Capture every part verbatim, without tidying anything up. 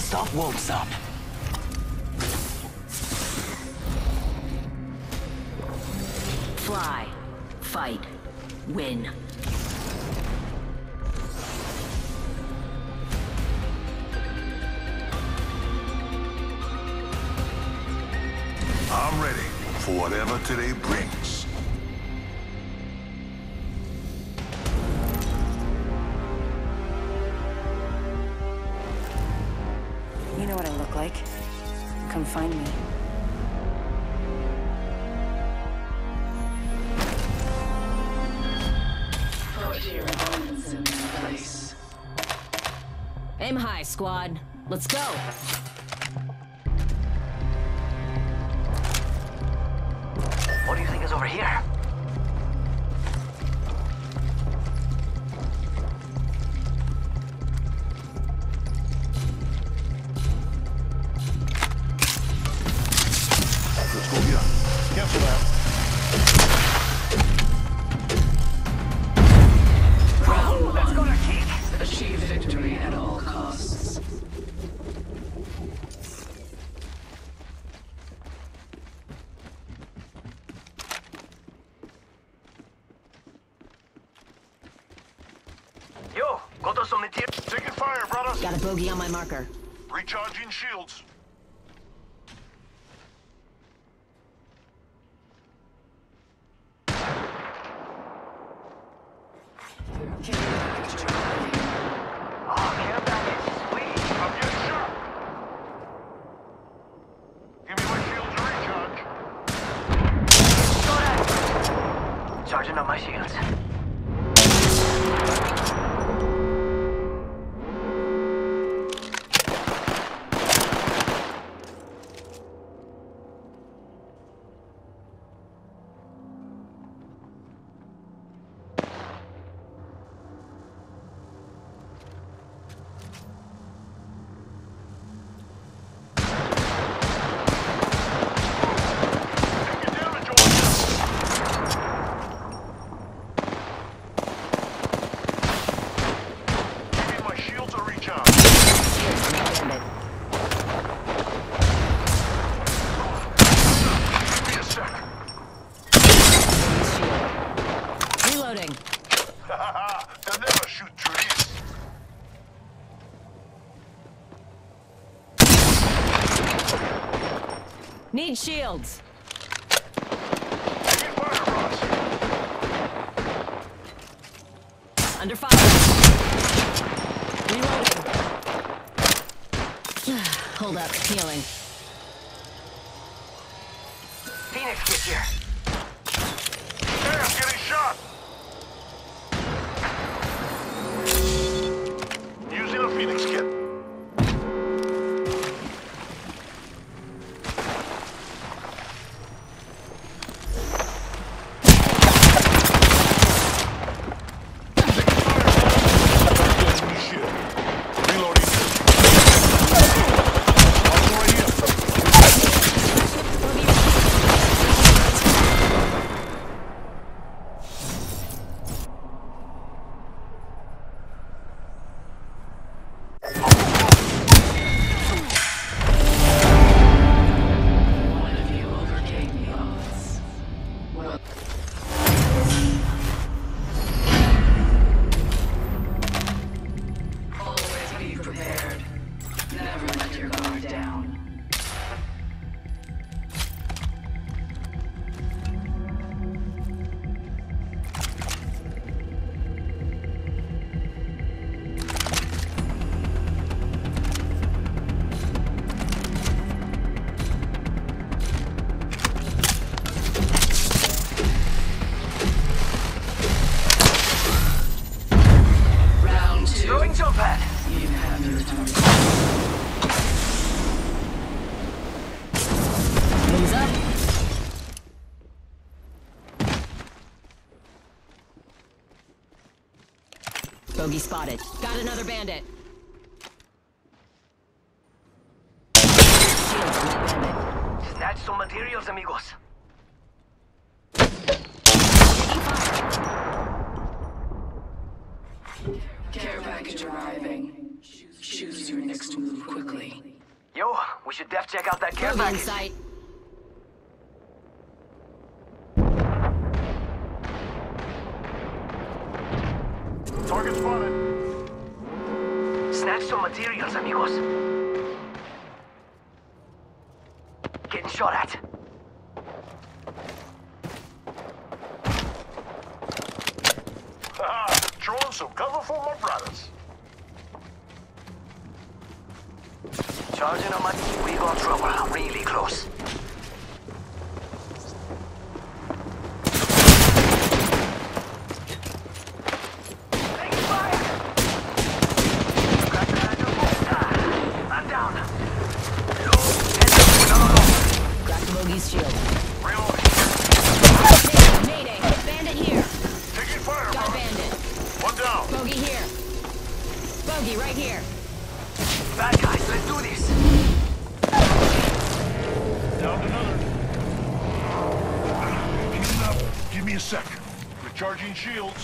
stop wolves up. Fly, fight, win. I'm ready for whatever today brings. You know what I look like. Come find me. Put your elements in place. Aim high, squad. Let's go. What do you think is over here? Let's go here. Cancel that. Round Let's go to kick. Achieve victory at all costs. Yo, got us some material. Taking fire, brothers. Got a bogey on my marker. Recharging shields. Oh, care package, sweet. I'm getting shot. Give me my shields to recharge. Go ahead. Charging up my shields. Taking damage over here. Give me my shields to recharge. Give me a sec. Reloading. They'll never shoot through these. Need shields. Taking fire, Ross. Under fire. Reloading. Hold up. Healing. Phoenix gets here. Hey, I'm getting shot. Using a Phoenix kit. One of you overcame the odds. Well, always be prepared. Never let your guard down. Round two. Throwing jump pad. You have your target. Wings up. Bogey spotted. Got another bandit. Shields on that bandit. Snatch some materials, amigos. Taking fire. Care package arriving. Choose your next move quickly. Check out that care Bogey in package. sight. Target spotted. Snatch some materials, amigos. Getting shot at. Haha, throwing some cover for my brothers. Charging on my... We got trouble. Really close. Taking fire! Crack the handle. Ah, I'm down. No, no, no, no. Crack the bogey's shield. Reloading. Mayday, mayday. Bandit here. Taking fire, Got a brothers. bandit. One down. Bogey here. Bogey right here. Bad guys, let's do this. Down another. Heating up. Give me a second. Recharging shields.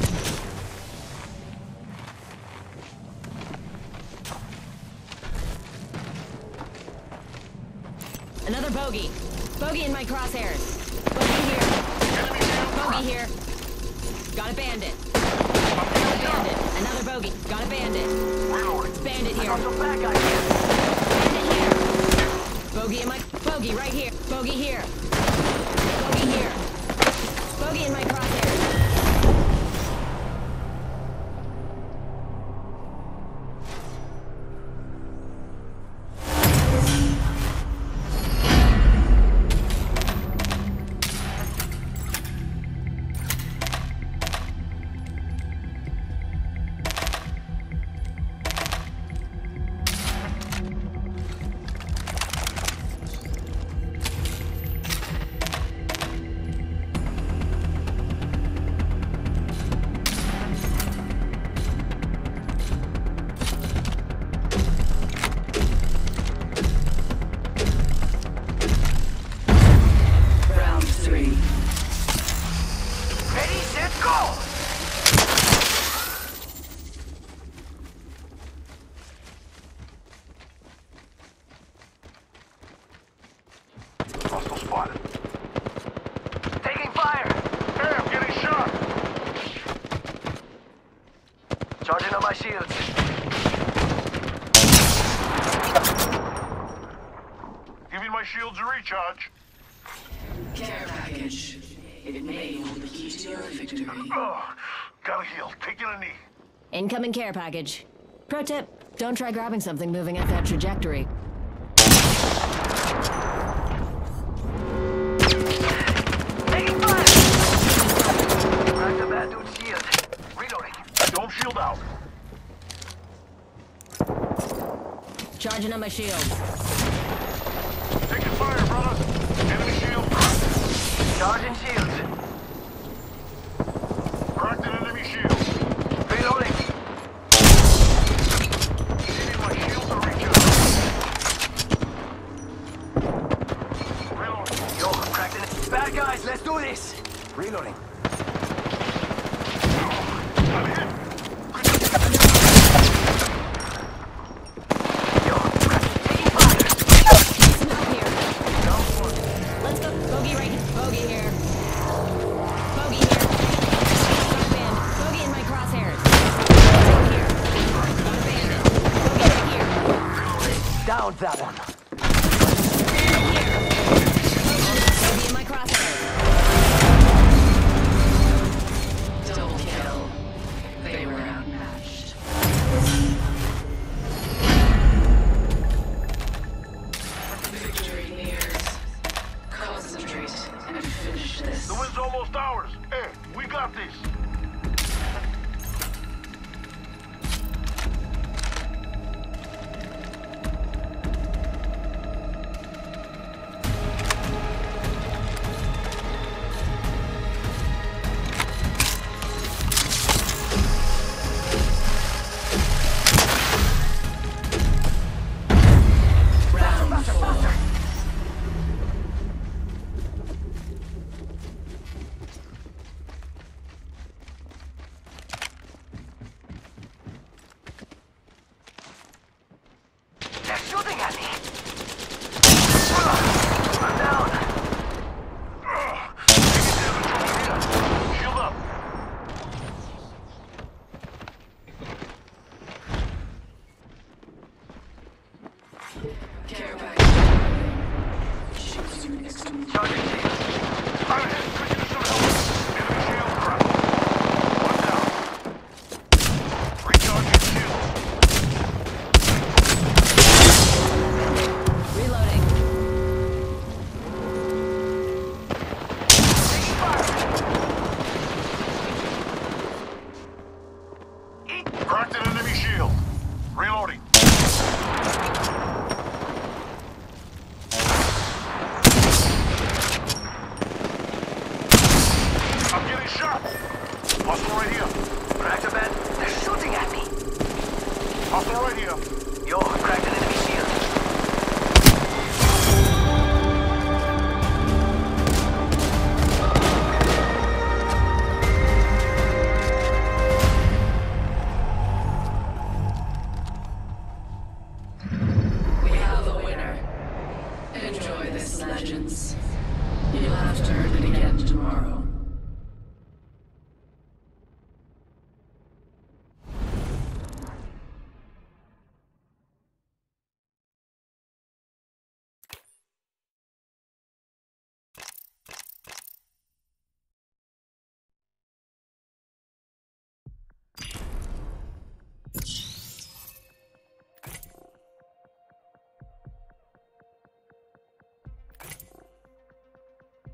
Another bogey. Bogey in my crosshairs. Bogey here. Enemy shield. Bogey here. Got a Bandit. Got a Bandit. Another bogey. Got a Bandit. Reloading. Bandit here. Got some bad guys here. Bandit here. Bogey in my... Bogey right here. Bogey here. Bogey here. Bogey in my crosshairs. Round three. Ready, set, go! Hostile spotted. Taking fire! Hey, I'm getting shot. Charging on my shields. Giving my shields a recharge. Care package. It may hold the key to your victory. Oh, gotta heal. Taking a knee. Incoming care package. Pro tip, don't try grabbing something moving at that trajectory. Taking fire! Crack the bad dude's shield. Reloading. Dome shield out. Charging on my shield. Taking fire, brother. Enemy shield cracked. Charging shields. Cracked an enemy shield. Reloading. Giving my shields a recharge. Reloading. Yo, cracked it. Bad guys, let's do this. Reloading. I'm hit. Yo, cracked it. Taking fire. Some help here. Down one. Let's go. Bogey right here. Bogey here. Bogey here. Got a bandit. Bogey in my crosshairs. Bogey here. Got a bandit. Bogey right here. Down that one. Bogey in my crosshairs. Double kill. They were outmatched. Victory nears. Concentrate and finish this. The win's almost ours. Hey, we got this. Round four. Hostile right here.